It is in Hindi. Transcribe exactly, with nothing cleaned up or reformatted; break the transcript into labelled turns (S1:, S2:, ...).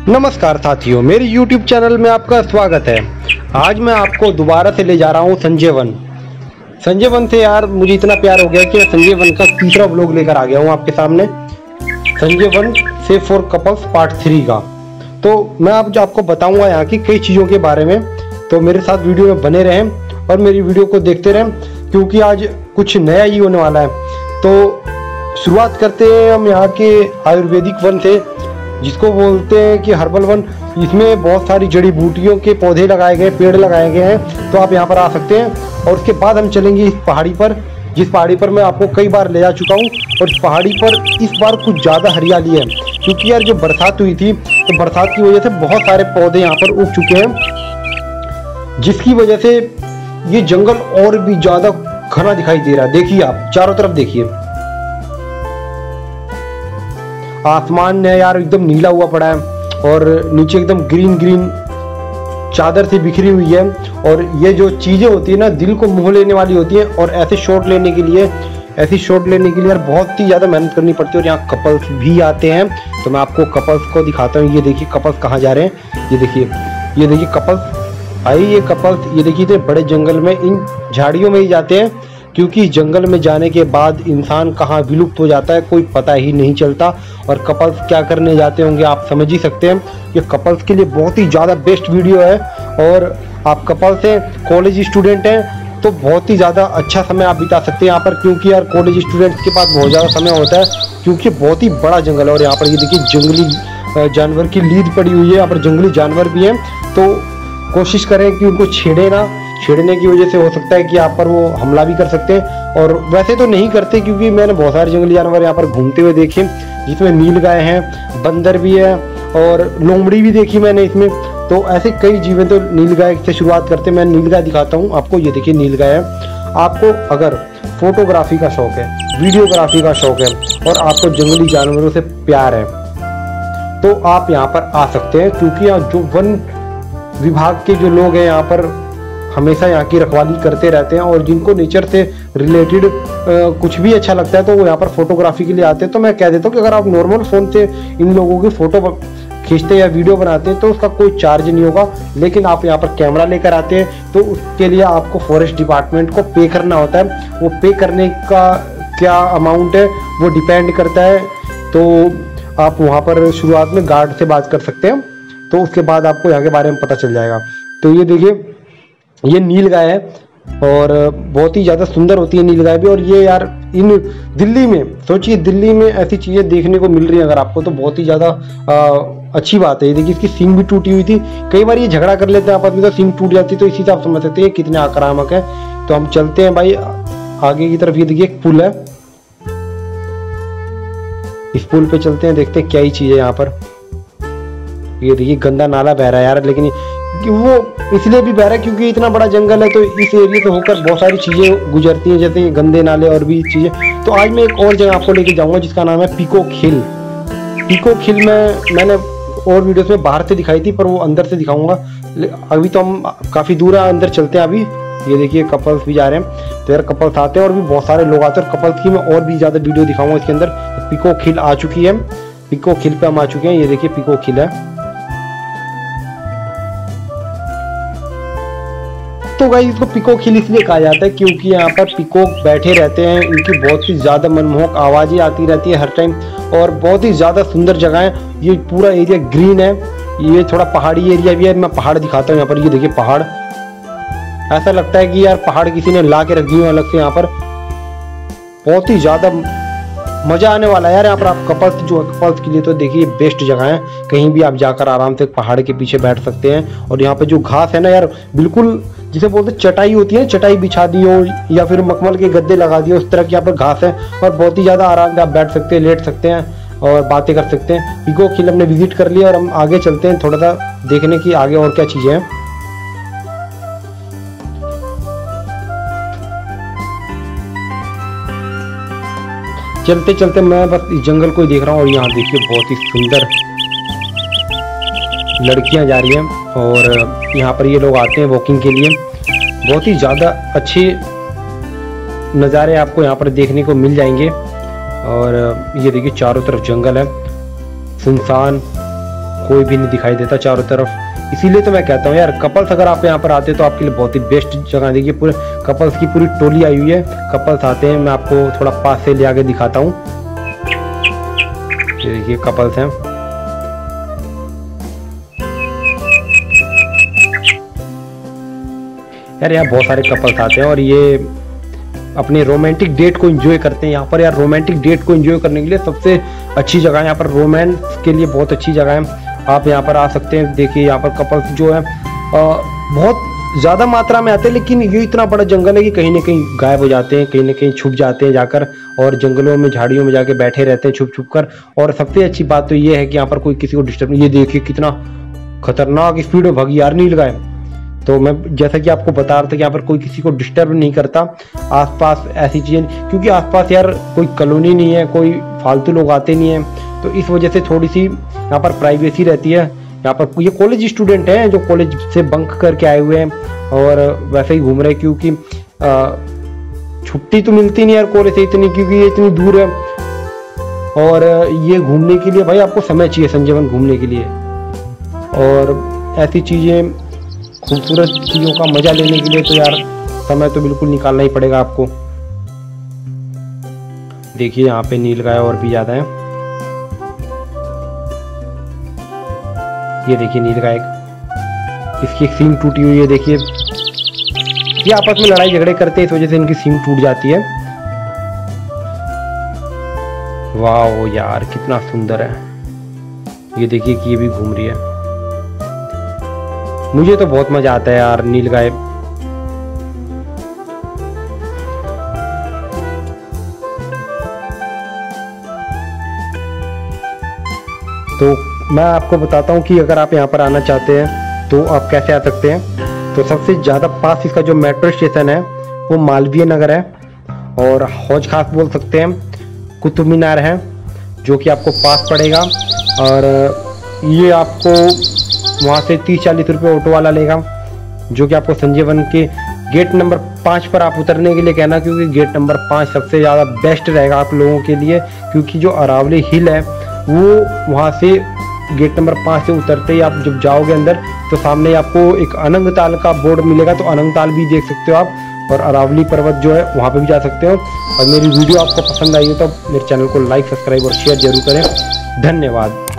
S1: नमस्कार साथियों, मेरे YouTube चैनल में आपका स्वागत है। आज मैं आपको दोबारा से ले जा रहा हूँ संजय वन। संजय वन से यार मुझे इतना प्यार हो गया कि संजय वन का तीसरा व्लॉग लेकर आ गया हूँ आपके सामने। Sanjay Van safe for couples part three का। तो मैं अब जो आपको बताऊंगा यहाँ की कई चीज़ों के बारे में, तो मेरे साथ वीडियो में बने रहें और मेरी वीडियो को देखते रहें, क्योंकि आज कुछ नया ही होने वाला है। तो शुरुआत करते हैं हम यहाँ के आयुर्वेदिक वन से, जिसको बोलते हैं कि हर्बल वन। इसमें बहुत सारी जड़ी बूटियों के पौधे लगाए गए, पेड़ लगाए गए हैं, तो आप यहाँ पर आ सकते हैं। और उसके बाद हम चलेंगे इस पहाड़ी पर, जिस पहाड़ी पर मैं आपको कई बार ले जा चुका हूँ। और इस पहाड़ी पर इस बार कुछ ज़्यादा हरियाली है, क्योंकि यार जो बरसात हुई थी, तो बरसात की वजह से बहुत सारे पौधे यहाँ पर उग चुके हैं, जिसकी वजह से ये जंगल और भी ज़्यादा घना दिखाई दे रहा है। देखिए आप चारों तरफ देखिए, आसमान है यार एकदम नीला हुआ पड़ा है और नीचे एकदम ग्रीन ग्रीन चादर से बिखरी हुई है। और ये जो चीज़ें होती है ना, दिल को मोह लेने वाली होती है। और ऐसे शॉट लेने के लिए ऐसी शॉट लेने के लिए यार बहुत ही ज़्यादा मेहनत करनी पड़ती है। और यहाँ कपल्स भी आते हैं, तो मैं आपको कपल्स को दिखाता हूँ। ये देखिए कपल्स कहाँ जा रहे हैं, ये देखिए ये देखिए कपल्स आई ये कपल्स ये देखिए इतने बड़े जंगल में इन झाड़ियों में ही जाते हैं, क्योंकि जंगल में जाने के बाद इंसान कहाँ विलुप्त हो जाता है कोई पता ही नहीं चलता। और कपल्स क्या करने जाते होंगे आप समझ ही सकते हैं। ये कपल्स के लिए बहुत ही ज़्यादा बेस्ट वीडियो है। और आप कपल्स हैं, कॉलेज स्टूडेंट हैं, तो बहुत ही ज़्यादा अच्छा समय आप बिता सकते हैं यहाँ पर, क्योंकि यार कॉलेज स्टूडेंट्स के पास बहुत ज़्यादा समय होता है, क्योंकि बहुत ही बड़ा जंगल है। और यहाँ पर ये देखिए जंगली जानवर की लीद पड़ी हुई है, यहाँ पर जंगली जानवर भी हैं, तो कोशिश करें कि उनको छेड़े ना। छेड़ने की वजह से हो सकता है कि यहाँ पर वो हमला भी कर सकते हैं। और वैसे तो नहीं करते, क्योंकि मैंने बहुत सारे जंगली जानवर यहाँ पर घूमते हुए देखे, जिसमें नीलगाय हैं, बंदर भी है और लोमड़ी भी देखी मैंने इसमें। तो ऐसे कई जीव हैं। तो नीलगाय से शुरुआत करते हैं, मैं नीलगाय दिखाता हूँ आपको। ये देखिए नीलगाय है। आपको अगर फोटोग्राफी का शौक है, वीडियोग्राफी का शौक है और आपको जंगली जानवरों से प्यार है, तो आप यहाँ पर आ सकते हैं। क्योंकि यहाँ जो वन विभाग के जो लोग हैं यहाँ पर हमेशा यहाँ की रखवाली करते रहते हैं, और जिनको नेचर से रिलेटेड कुछ भी अच्छा लगता है तो वो यहाँ पर फोटोग्राफी के लिए आते हैं। तो मैं कह देता हूँ कि अगर आप नॉर्मल फ़ोन से इन लोगों की फ़ोटो खींचते या वीडियो बनाते हैं तो उसका कोई चार्ज नहीं होगा। लेकिन आप यहाँ पर कैमरा लेकर आते हैं तो उसके लिए आपको फॉरेस्ट डिपार्टमेंट को पे करना होता है। वो पे करने का क्या अमाउंट है वो डिपेंड करता है। तो आप वहाँ पर शुरुआत में गार्ड से बात कर सकते हैं, तो उसके बाद आपको यहाँ के बारे में पता चल जाएगा। तो ये देखिए ये नीलगाय है और बहुत ही ज़्यादा सुंदर होती है नीलगाय भी। और ये यार इन दिल्ली में, सोचिए दिल्ली में ऐसी चीज़ें देखने को मिल रही हैं अगर आपको, तो बहुत ही ज़्यादा अच्छी बात है। ये देखिए इसकी सींग भी टूटी हुई थी। कई बार ये झगड़ा कर लेते हैं आपस में, तो सींग टूट जाती है, तो इसी से आप समझ सकते हैं कितने आक्रामक है। तो हम चलते हैं भाई आगे की तरफ। ये देखिए एक पुल है, इस पुल पे चलते हैं, देखते हैं क्या ही चीज़ है यहाँ पर। ये देखिए गंदा नाला बह रहा है यार, लेकिन वो इसलिए भी बह रहा है क्योंकि इतना बड़ा जंगल है, तो इस एरिया से होकर बहुत सारी चीज़ें गुजरती हैं, जैसे गंदे नाले और भी चीज़ें। तो आज मैं एक और जगह आपको लेके जाऊंगा जिसका नाम है पीकॉक हिल। पीकॉक हिल में मैंने और वीडियोस में बाहर से दिखाई थी, पर वो अंदर से दिखाऊंगा। अभी तो हम काफ़ी दूर है, अंदर चलते हैं अभी। ये देखिए कपल्स भी जा रहे हैं, तो यार कपल्स आते हैं और भी बहुत सारे लोग आते हैं। और कपल्स की मैं और भी ज़्यादा वीडियो दिखाऊंगा इसके अंदर। पीकॉक हिल आ चुकी है, पीकॉक हिल पे हम आ चुके हैं। ये देखिए पीकॉक हिल है। तो गाइस इसको पीकॉक हिल इसलिए कहा जाता है क्योंकि यहाँ पर पीकॉक बैठे रहते हैं, इनकी बहुत ही ज़्यादा मनमोहक आवाज़ें आती रहती है हर टाइम, और बहुत ही ज़्यादा सुंदर जगह है। ये पूरा एरिया ग्रीन है, ये थोड़ा पहाड़ी एरिया भी है। मैं पहाड़ दिखाता हूँ यहाँ पर। ये देखिए पहाड़, ऐसा लगता है कि यार पहाड़ किसी ने ला के रख दिए अलग से। यहाँ पर बहुत ही ज़्यादा मज़ा आने वाला है यार यहाँ पर। आप कपल्स जो कपल्स के लिए तो देखिए बेस्ट जगह है। कहीं भी आप जाकर आराम से पहाड़ के पीछे बैठ सकते हैं। और यहाँ पे जो घास है ना यार, बिल्कुल जिसे बोलते चटाई होती है, चटाई बिछा दी हो या फिर मखमल के गद्दे लगा दिए, उस तरह की यहाँ पर घास है। और बहुत ही ज़्यादा आराम से आप बैठ सकते हैं, लेट सकते हैं और बातें कर सकते हैं। पीकॉक हिल हमने विजिट कर लिया और हम आगे चलते हैं थोड़ा सा देखने की आगे और क्या चीज़ें हैं। चलते चलते मैं बस इस जंगल को ही देख रहा हूँ। और यहाँ देखिए बहुत ही सुंदर लड़कियाँ जा रही हैं और यहाँ पर ये लोग आते हैं वॉकिंग के लिए। बहुत ही ज़्यादा अच्छे नज़ारे आपको यहाँ पर देखने को मिल जाएंगे। और ये देखिए चारों तरफ जंगल है, सुनसान कोई भी नहीं दिखाई देता चारों तरफ। इसीलिए तो मैं कहता हूँ यार, कपल्स अगर आप यहाँ पर आते हैं तो आपके लिए बहुत ही बेस्ट जगह। देखिए पूरे कपल्स की पूरी टोली आई हुई है, कपल्स आते हैं। मैं आपको थोड़ा पास से ले आके दिखाता हूँ। ये देखिए कपल्स हैं। यार यहाँ बहुत सारे कपल्स आते हैं और ये अपने रोमांटिक डेट को एंजॉय करते हैं यहाँ पर। यार रोमांटिक डेट को एंजॉय करने के लिए सबसे अच्छी जगह है यहाँ पर, रोमांस के लिए बहुत अच्छी जगह है। आप यहाँ पर आ सकते हैं। देखिए यहाँ पर कपल्स जो है आ, बहुत ज़्यादा मात्रा में आते हैं, लेकिन ये इतना बड़ा जंगल है कि कहीं ना कहीं गायब हो जाते हैं, कहीं ना कहीं छुप जाते हैं जाकर, और जंगलों में झाड़ियों में जाके बैठे रहते हैं छुप छुप कर। और सबसे अच्छी बात तो ये है कि यहाँ पर कोई किसी को डिस्टर्ब नहीं। ये देखिए कितना खतरनाक स्पीड में भागी यार नीलगाय। तो मैं जैसा कि आपको बता रहा था कि यहाँ पर कोई किसी को डिस्टर्ब नहीं करता, आसपास ऐसी चीज़ें, क्योंकि आसपास यार कोई कॉलोनी नहीं है, कोई फालतू लोग आते नहीं हैं, तो इस वजह से थोड़ी सी यहाँ पर प्राइवेसी रहती है। यहाँ पर ये कॉलेज स्टूडेंट हैं जो कॉलेज से बंक करके आए हुए हैं और वैसे ही घूम रहे हैं, क्योंकि छुट्टी तो मिलती नहीं यार कॉलेज से इतनी, क्योंकि ये इतनी दूर है। और ये घूमने के लिए भाई आपको समय चाहिए संजीवन घूमने के लिए, और ऐसी चीज़ें खूबसूरत चीज़ों का मजा लेने के लिए तो यार समय तो बिल्कुल निकालना ही पड़ेगा आपको। देखिए यहाँ पे नीलगाय और भी ज़्यादा है। ये देखिए नीलगाय, इसकी एक सींग टूटी हुई है। देखिए ये आपस में लड़ाई झगड़े करते हैं, इस वजह से इनकी सींग टूट जाती है। वाह यार कितना सुंदर है। ये देखिए कि ये भी घूम रही है। मुझे तो बहुत मजा आता है यार नीलगाय। तो मैं आपको बताता हूँ कि अगर आप यहाँ पर आना चाहते हैं तो आप कैसे आ सकते हैं। तो सबसे ज़्यादा पास इसका जो मेट्रो स्टेशन है वो मालवीय नगर है, और हौज खास बोल सकते हैं, कुतुब मीनार है जो कि आपको पास पड़ेगा। और ये आपको वहाँ से तीस चालीस रुपये ऑटो वाला लेगा, जो कि आपको संजय वन के गेट नंबर पाँच पर आप उतरने के लिए कहना, क्योंकि गेट नंबर पाँच सबसे ज़्यादा बेस्ट रहेगा आप लोगों के लिए, क्योंकि जो अरावली हिल है वो वहाँ से गेट नंबर पाँच से उतरते ही आप जब जाओगे अंदर तो सामने आपको एक अनंगताल का बोर्ड मिलेगा, तो अनंगताल भी देख सकते हो आप, और अरावली पर्वत जो है वहाँ पे भी जा सकते हो। और मेरी वीडियो आपको पसंद आई हो तो मेरे चैनल को लाइक सब्सक्राइब और शेयर जरूर करें। धन्यवाद।